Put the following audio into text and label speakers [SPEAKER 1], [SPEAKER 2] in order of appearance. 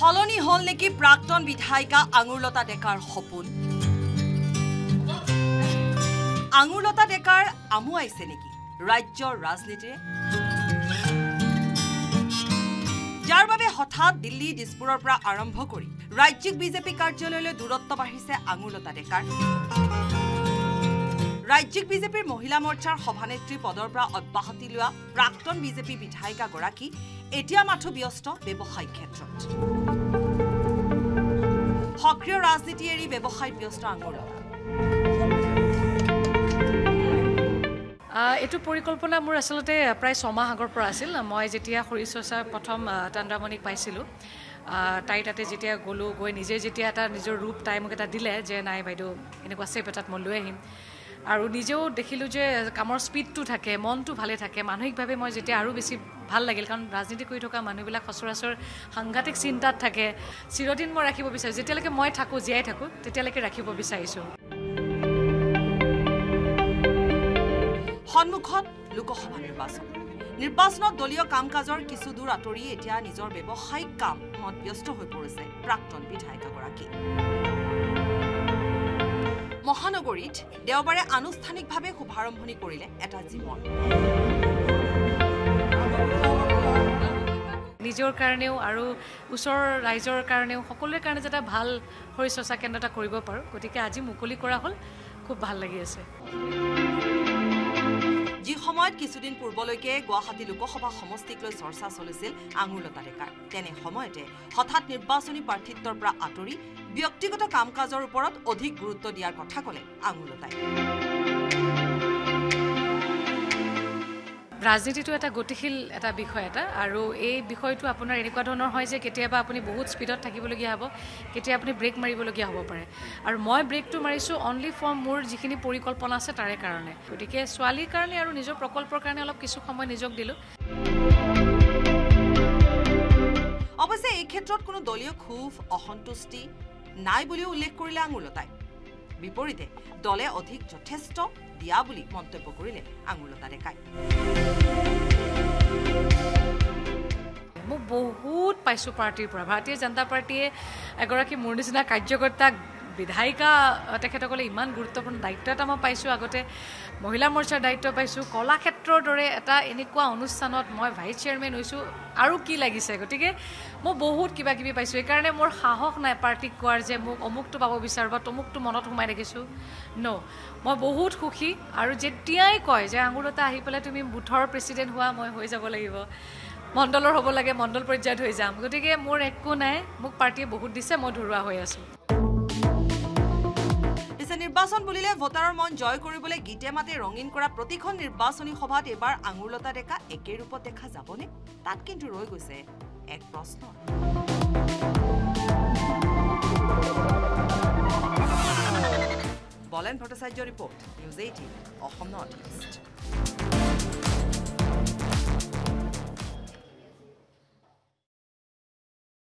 [SPEAKER 1] সলনি হল নেকি প্ৰাক্তন বিধায়িকা আঙুৰলতা ডেকাৰ সপোন আঙুৰলতা ডেকাৰ আমুৱাইছে নেকি ৰাজ্যৰ ৰাজনীতিৰে যাৰ বাবে হঠাৎ দিল্লী দিছপুৰৰ পৰা আৰম্ভ কৰি ৰাজ্যিক বিজেপি কাৰ্যালয়লৈ দূৰত্ব বাঢ়িছে আঙুৰলতা ডেকাৰ ৰাজ্যিক বিজেপিৰ মহিলা মৰ্চাৰ সভানেত্ৰী পদৰ পৰা অব্যাহতি লোৱা প্ৰাক্তন বিজেপি বিধায়িকা গৰাকী এতিয়া মাথো ব্যস্ত ব্যৱসায়িক ক্ষেত্ৰত সক্ৰিয় ৰাজনীতি এৰি ব্যৱসায়িক ব্যস্ত আঙুৰলতা
[SPEAKER 2] এটো পৰিকল্পনা মোৰ আসলতে প্ৰায় 6 মাহ আগৰ পৰা আছিল মই যেতিয়া হৰিচৰ্চা প্ৰথম তন্দ্ৰামণিক পাইছিলো তাই তাতে যেতিয়া গলো গৈ নিজে যেতিয়া এটা নিজৰ ৰূপ তাই মোক এটা দিলে যে নাই বাইদেউ এনেকুৱা চেপ এটাত মই লৈ আহিম আৰু নিজেও দেখিলো যে কামৰ স্পিডটো থাকে মনটো ভালে থাকে মানসিকভাৱে মই যেতিয়া আৰু বেছি ভাল লাগিল কাৰণ ৰাজনীতি কৰি থকা মানুহবিলাক সচৰাচৰ সাংঘাতিক চিন্তাত থাকে চিৰদিন মই ৰাখিব বিচাৰিছো যেতিয়ালৈকে মই থাকো জীয়াই থাকো তেতিয়ালৈকে ৰাখিব বিচাৰিছো
[SPEAKER 1] সন্মুখত লোকসভা নিৰ্বাচনত দলীয় কাম-কাজৰ কিছু দূৰ আঁতৰি এতিয়া নিজৰ ব্যৱসায়িক কামত ব্যস্ত হৈ পৰিছে প্ৰাক্তন বিধায়িকাগৰাকী মহানগৰীত দেওবাৰে আনুষ্ঠানিকভাৱে শুভাৰম্ভণি কৰিলে এটা জীৱন
[SPEAKER 2] নিজৰ কাৰণেও আৰু ওচৰৰ ৰাইজৰ কাৰণেও সকলোৰে কাৰণে যেটা ভাল হৰিচৰ্চা কেন্দ্ৰ এটা কৰিব পাৰো গতিকে আজি মুকলি কৰা হ'ল খুব ভাল লাগি আছে
[SPEAKER 1] যি সময়ত কিছুদিন পূৰ্বলৈকে গুৱাহাটী লোকসভা সমষ্টিক লৈ চৰ্চা চলিছিল আঙুৰলতা ডেকাৰ তেনে সময়তে হঠাৎ নিৰ্বাচনী প্ৰাৰ্থিত্বৰ পৰা আঁতৰি ব্যক্তিগত কাম-কাজৰ ওপৰত অধিক গুৰুত্ব দিয়াৰ কথা ক'লে আঙুৰলতাই
[SPEAKER 2] ৰাজনীতিটো এটা গতিশীল এটা বিষয় এটা আৰু এই বিষয়টো আপোনাৰ এনেকুৱা ধৰণৰ হয় যে কেতিয়াবা আপুনি বহুত স্পিডত থাকিবলগীয়া হ'ব কেতিয়া আপুনি ব্ৰেক মাৰিবলগীয়া হ'ব পাৰে আৰু মই ব্ৰেকটো মাৰিছো অনলি ফৰ মোৰ যিখিনি পৰিকল্পনা আছে তাৰে কাৰণে গতিকে ছোৱালীৰ কাৰণে আৰু নিজৰ প্ৰকল্পৰ কাৰণে অলপ কিছু সময় নিজক দিলো
[SPEAKER 1] অৱশ্যে এই ক্ষেত্ৰত কোনো দলীয় ক্ষোভ অসন্তুষ্টি নাই বুলিও উল্লেখ কৰিলে আঙুৰলতাই বিপৰীতে দলে অধিক যথেষ্ট দিয়া বুলি মন্তব্য কৰিলে আঙুৰলতা ডেকাই
[SPEAKER 2] মই বহুত পাইছো পাৰ্টিৰ পৰা ভাৰতীয় জনতা পাৰ্টিয়ে এগৰাকী মোৰ নিচিনা কাৰ্যকৰ্তাক বিধায়িকা তেখেতসকলে ইমান গুৰুত্বপূৰ্ণ দায়িত্ব এটা মই পাইছো আগতে মহিলা মৰ্চাৰ দায়িত্ব পাইছো কলাক্ষেত্ৰৰ দৰে এটা এনেকুৱা অনুষ্ঠানত মই ভাইচ চেয়াৰমেন হৈছো আৰু কি লাগিছে গতিকে মই বহুত কিবা কিবি পাইছো এই কাৰণে মোৰ সাহস নাই পাৰ্টিক কোৱাৰ যে মোক অমুকটো পাব বিচাৰ বা তমুকটো মনত সোমাই ৰাখিছো নো মই বহুত সুখী আৰু যেতিয়াই কয় যে আঙুৰলতা আহি পেলাই তুমি বুথৰ প্ৰেচিডেণ্ট হোৱা মই হৈ যাব লাগিব মণ্ডলৰ হ'ব লাগে মণ্ডল পৰ্যায়ত হৈ যাম গতিকে মোৰ একো নাই মোক পাৰ্টিয়ে বহুত দিছে মই ধৰুৱা হৈ আছো
[SPEAKER 1] নিৰ্বাচন বুলিলে ভোটাৰৰ মন জয় কৰিবলৈ গীতে মাতে ৰঙীন কৰা প্ৰতিখন নিৰ্বাচনী সভাত এবাৰ আঙুৰলতা ডেকা একে ৰূপত দেখা যাবনে তাত কিন্তু ৰৈ গৈছে এক প্ৰশ্ন বলেন Bhattacharya report news 18 Assam north east